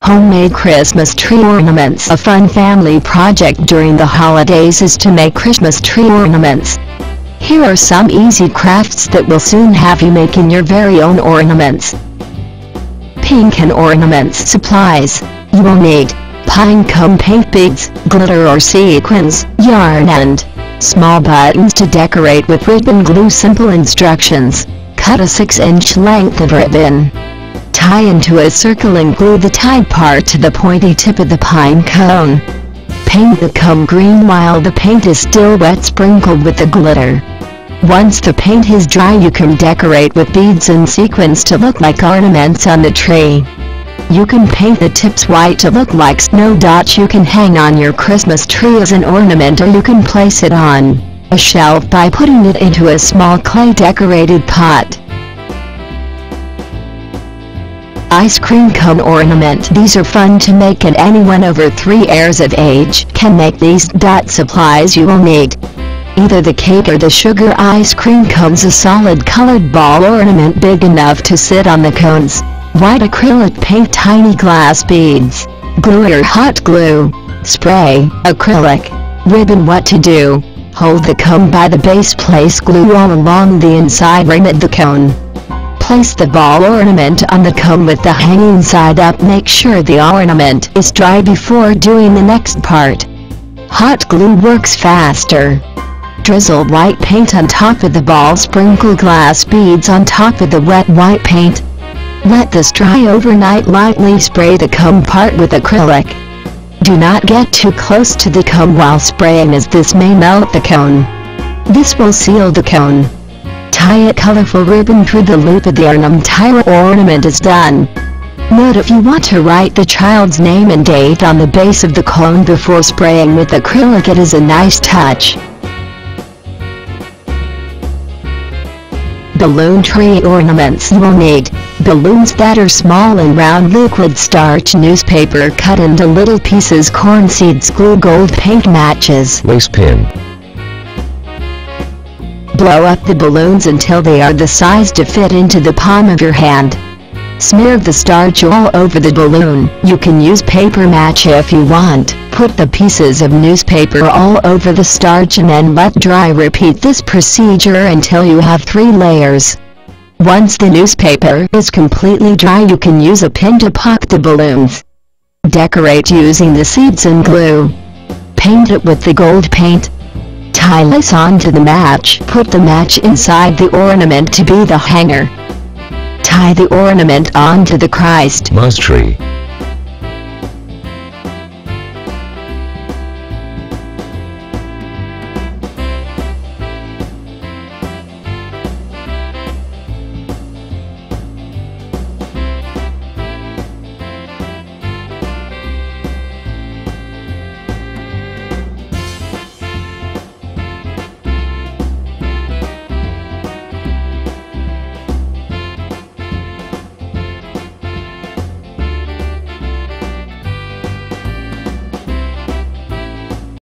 Homemade Christmas tree ornaments. A fun family project during the holidays is to make Christmas tree ornaments. Here are some easy crafts that will soon have you making your very own ornaments. Pink and ornaments supplies. You will need pine cone paint beads, glitter or sequins, yarn and small buttons to decorate with ribbon glue. Simple instructions. Cut a 6-inch length of ribbon. Tie into a circle and glue the tied part to the pointy tip of the pine cone. Paint the cone green while the paint is still wet, sprinkled with the glitter. Once the paint is dry, you can decorate with beads and sequins to look like ornaments on the tree. You can paint the tips white to look like snow dots you can hang on your Christmas tree as an ornament, or you can place it on a shelf by putting it into a small clay decorated pot. Ice cream cone ornament. These are fun to make, and anyone over 3 years of age can make these. Supplies you will need either the cake or the sugar ice cream cones. A solid colored ball ornament big enough to sit on the cones. White acrylic paint, tiny glass beads, glue or hot glue, spray, acrylic, ribbon. What to do? Hold the cone by the base, place glue all along the inside rim of the cone. Place the ball ornament on the cone with the hanging side up. Make sure the ornament is dry before doing the next part. Hot glue works faster. Drizzle white paint on top of the ball. Sprinkle glass beads on top of the wet white paint. Let this dry overnight. Lightly spray the cone part with acrylic. Do not get too close to the cone while spraying, as this may melt the cone. This will seal the cone. Tie a colorful ribbon through the loop of the ornament is done. Note: if you want to write the child's name and date on the base of the cone before spraying with acrylic, it is a nice touch. Balloon tree ornaments. You will need balloons that are small and round, liquid starch, newspaper cut into little pieces, corn seeds, glue, gold paint, matches, lace pin. Blow up the balloons until they are the size to fit into the palm of your hand. Smear the starch all over the balloon. You can use paper mache if you want. Put the pieces of newspaper all over the starch and then let dry. Repeat this procedure until you have 3 layers. Once the newspaper is completely dry, you can use a pin to pop the balloons. Decorate using the seeds and glue. Paint it with the gold paint. Tie lace onto the match. Put the match inside the ornament to be the hanger. Tie the ornament onto the Christmas tree.